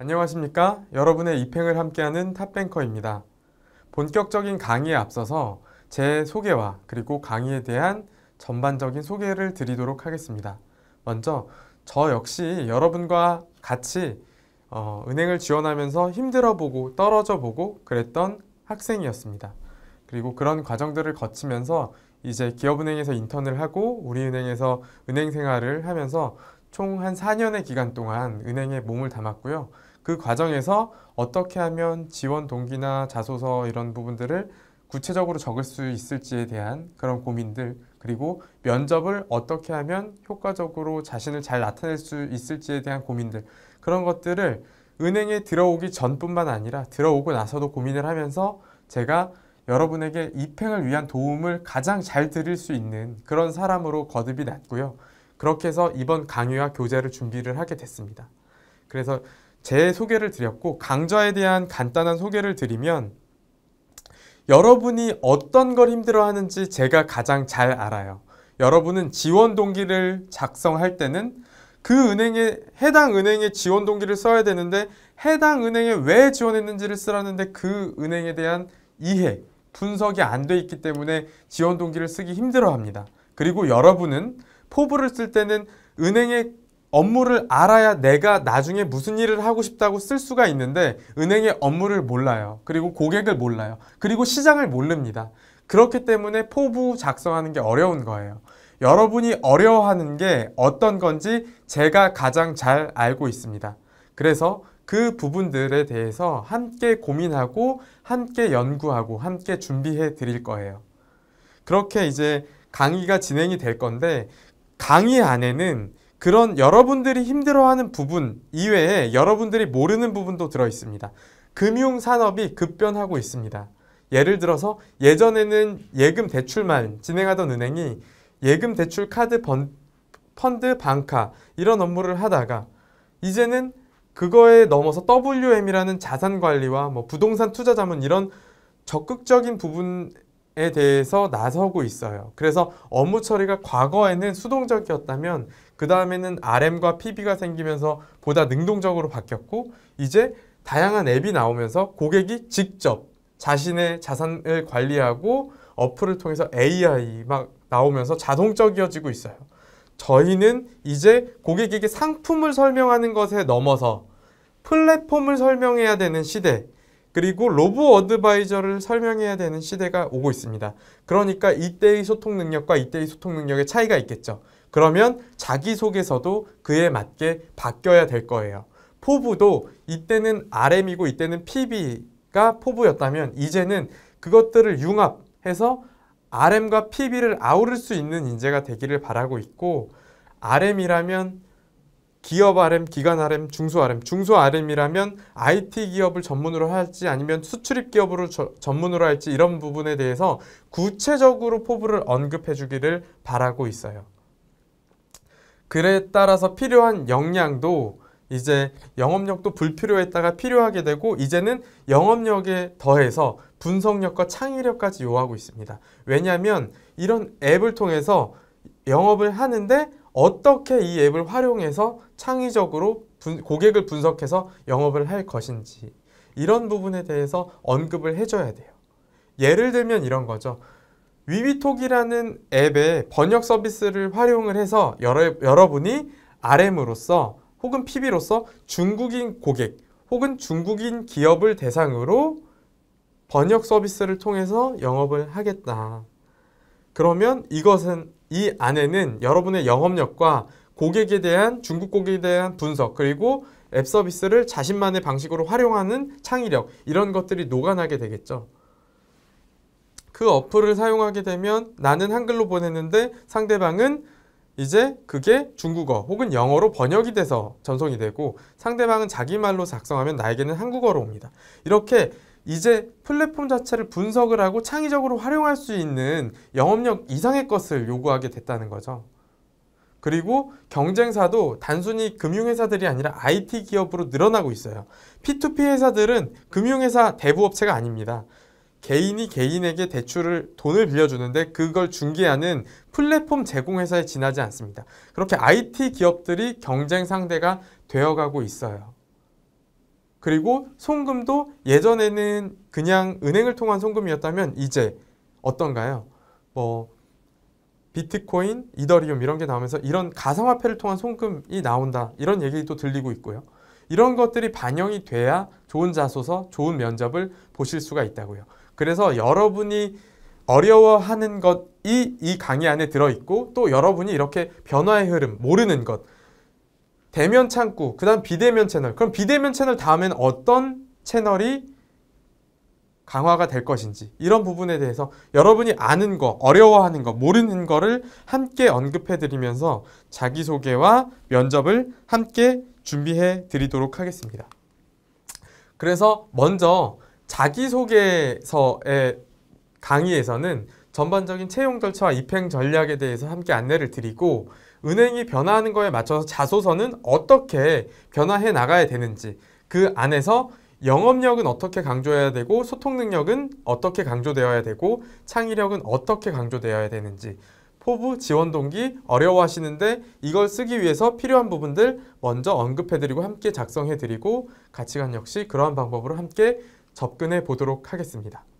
안녕하십니까? 여러분의 입행을 함께하는 탑뱅커입니다. 본격적인 강의에 앞서서 제 소개와 그리고 강의에 대한 전반적인 소개를 드리도록 하겠습니다. 먼저 저 역시 여러분과 같이 은행을 지원하면서 힘들어보고 떨어져보고 그랬던 학생이었습니다. 그리고 그런 과정들을 거치면서 이제 기업은행에서 인턴을 하고 우리은행에서 은행 생활을 하면서 총 한 4년의 기간 동안 은행에 몸을 담았고요. 그 과정에서 어떻게 하면 지원 동기나 자소서 이런 부분들을 구체적으로 적을 수 있을지에 대한 그런 고민들, 그리고 면접을 어떻게 하면 효과적으로 자신을 잘 나타낼 수 있을지에 대한 고민들, 그런 것들을 은행에 들어오기 전뿐만 아니라 들어오고 나서도 고민을 하면서 제가 여러분에게 입행을 위한 도움을 가장 잘 드릴 수 있는 그런 사람으로 거듭이 났고요. 그렇게 해서 이번 강의와 교재를 준비를 하게 됐습니다. 그래서 제 소개를 드렸고, 강좌에 대한 간단한 소개를 드리면 여러분이 어떤 걸 힘들어하는지 제가 가장 잘 알아요. 여러분은 지원 동기를 작성할 때는 그 은행에 해당 은행의 지원 동기를 써야 되는데 해당 은행에 왜 지원했는지를 쓰라는데 그 은행에 대한 이해, 분석이 안 돼 있기 때문에 지원 동기를 쓰기 힘들어합니다. 그리고 여러분은 포부를 쓸 때는 은행의 업무를 알아야 내가 나중에 무슨 일을 하고 싶다고 쓸 수가 있는데 은행의 업무를 몰라요. 그리고 고객을 몰라요. 그리고 시장을 모릅니다. 그렇기 때문에 포부 작성하는 게 어려운 거예요. 여러분이 어려워하는 게 어떤 건지 제가 가장 잘 알고 있습니다. 그래서 그 부분들에 대해서 함께 고민하고 함께 연구하고 함께 준비해 드릴 거예요. 그렇게 이제 강의가 진행이 될 건데, 강의 안에는 그런 여러분들이 힘들어하는 부분 이외에 여러분들이 모르는 부분도 들어 있습니다. 금융산업이 급변하고 있습니다. 예를 들어서 예전에는 예금 대출만 진행하던 은행이 예금 대출 카드 펀드 방카 이런 업무를 하다가 이제는 그거에 넘어서 WM이라는 자산관리와 부동산 투자자문 이런 적극적인 부분에 대해서 나서고 있어요. 그래서 업무 처리가 과거에는 수동적이었다면 그 다음에는 RM과 PB가 생기면서 보다 능동적으로 바뀌었고, 이제 다양한 앱이 나오면서 고객이 직접 자신의 자산을 관리하고 어플을 통해서 AI 막 나오면서 자동적이어지고 있어요. 저희는 이제 고객에게 상품을 설명하는 것에 넘어서 플랫폼을 설명해야 되는 시대, 그리고 로보 어드바이저를 설명해야 되는 시대가 오고 있습니다. 그러니까 이때의 소통 능력과 이때의 소통 능력의 차이가 있겠죠. 그러면 자기소개서도 그에 맞게 바뀌어야 될 거예요. 포부도 이때는 RM이고 이때는 PB가 포부였다면 이제는 그것들을 융합해서 RM과 PB를 아우를 수 있는 인재가 되기를 바라고 있고, RM이라면 기업 RM, 기관 RM, 중소 RM, 중소 RM이라면 IT 기업을 전문으로 할지 아니면 수출입 기업으로 전문으로 할지 이런 부분에 대해서 구체적으로 포부를 언급해 주기를 바라고 있어요. 그에 따라서 필요한 역량도 이제 영업력도 불필요했다가 필요하게 되고, 이제는 영업력에 더해서 분석력과 창의력까지 요하고 있습니다. 왜냐하면 이런 앱을 통해서 영업을 하는데 어떻게 이 앱을 활용해서 창의적으로 고객을 분석해서 영업을 할 것인지, 이런 부분에 대해서 언급을 해줘야 돼요. 예를 들면 이런 거죠. 위위톡이라는 앱의 번역 서비스를 활용을 해서 여러분이 RM으로서 혹은 PB로서 중국인 고객 혹은 중국인 기업을 대상으로 번역 서비스를 통해서 영업을 하겠다. 그러면 이 안에는 여러분의 영업력과 고객에 대한, 중국 고객에 대한 분석, 그리고 앱 서비스를 자신만의 방식으로 활용하는 창의력, 이런 것들이 녹아나게 되겠죠. 그 어플을 사용하게 되면 나는 한글로 보냈는데 상대방은 이제 그게 중국어 혹은 영어로 번역이 돼서 전송이 되고, 상대방은 자기 말로 작성하면 나에게는 한국어로 옵니다. 이렇게 이제 플랫폼 자체를 분석을 하고 창의적으로 활용할 수 있는 영업력 이상의 것을 요구하게 됐다는 거죠. 그리고 경쟁사도 단순히 금융회사들이 아니라 IT 기업으로 늘어나고 있어요. P2P 회사들은 금융회사 대부업체가 아닙니다. 개인이 개인에게 돈을 빌려주는데 그걸 중개하는 플랫폼 제공회사에 지나지 않습니다. 그렇게 IT 기업들이 경쟁 상대가 되어가고 있어요. 그리고 송금도 예전에는 그냥 은행을 통한 송금이었다면 이제 어떤가요? 뭐 비트코인, 이더리움 이런 게 나오면서 이런 가상화폐를 통한 송금이 나온다. 이런 얘기도 들리고 있고요. 이런 것들이 반영이 돼야 좋은 자소서, 좋은 면접을 보실 수가 있다고요. 그래서 여러분이 어려워하는 것이 이 강의 안에 들어있고 또 여러분이 이렇게 변화의 흐름, 모르는 것, 대면 창구, 그 다음 비대면 채널. 그럼 비대면 채널 다음엔 어떤 채널이 강화가 될 것인지 이런 부분에 대해서 여러분이 아는 거, 어려워하는 거, 모르는 거를 함께 언급해 드리면서 자기소개와 면접을 함께 준비해 드리도록 하겠습니다. 그래서 먼저 자기소개서의 강의에서는 전반적인 채용 절차와 입행 전략에 대해서 함께 안내를 드리고 은행이 변화하는 거에 맞춰서 자소서는 어떻게 변화해 나가야 되는지 그 안에서 영업력은 어떻게 강조해야 되고 소통 능력은 어떻게 강조되어야 되고 창의력은 어떻게 강조되어야 되는지 포부, 지원 동기 어려워하시는데 이걸 쓰기 위해서 필요한 부분들 먼저 언급해드리고 함께 작성해드리고 가치관 역시 그러한 방법으로 함께 접근해 보도록 하겠습니다.